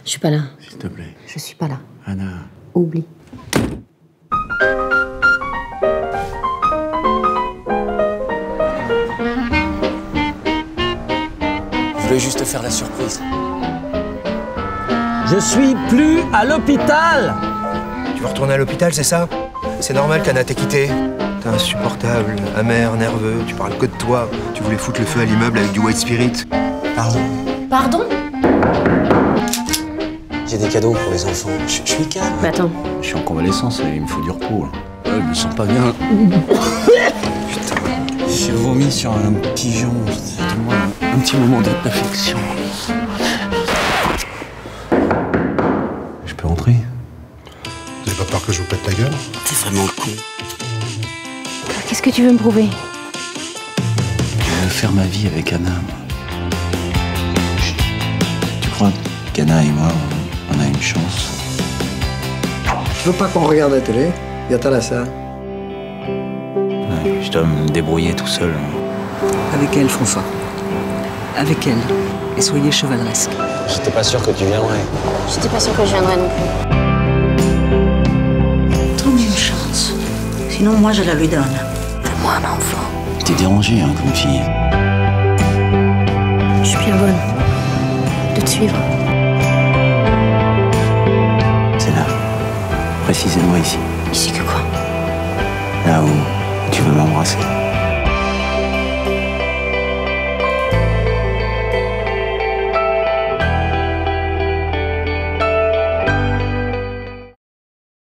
Je suis pas là. S'il te plaît. Je suis pas là. Anna. Oublie. Je voulais juste te faire la surprise. Je suis plus à l'hôpital. Tu vas retourner à l'hôpital, c'est ça? C'est normal qu'Anna t'ait quitté. T'es insupportable, amer, nerveux, tu parles que de toi. Tu voulais foutre le feu à l'immeuble avec du white spirit. Pardon. Pardon? J'ai des cadeaux pour les enfants. Je suis calme. Mais attends. Je suis en convalescence et il me faut du repos. Là. Je me sens pas bien. Putain. J'ai vomi sur un pigeon. Donne-moi un petit moment de perfection. Je peux rentrer? Vous avez pas peur que je vous pète la gueule? T'es vraiment con. Qu'est-ce que tu veux me prouver? Je veux faire ma vie avec Anna. Tu crois qu'Anna et moi, on a une chance? Je veux pas qu'on regarde la télé. Viens-t'en là, ça. Ouais, je dois me débrouiller tout seul. Avec elle, François. Avec elle. Et soyez chevaleresque. J'étais pas sûr que tu viendrais. J'étais pas sûre que je viendrais non plus. Donne une chance. Sinon, moi, je la lui donne. Fais-moi un enfant. T'es dérangée, hein, comme fille. Je suis bien bonne. De te suivre. C'est là. Précisément ici. Ici que quoi? Là où tu veux m'embrasser.